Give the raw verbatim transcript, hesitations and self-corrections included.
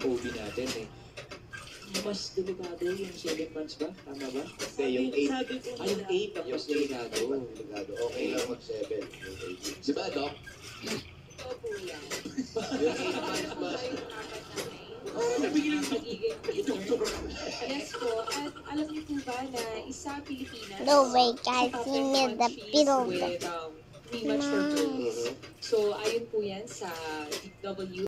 O B natin eh. Mas delikado yung seven months ba? Tama ba? Hindi, yung eight. Sabi ko Ay, yung eight ang Yung mas delikado. Mas delikado. Okay lang mag-seven. Yung eight. Di ba, Doc? Ito po yan. Yung eight months ba? Oo, nabigyan ng Yes po. At alam niyo po ba na isa Pilipinas? No way, sa guys. top He ten made the countries pillow. with um, pre-mature Nice. babies. So, ayon po yan sa W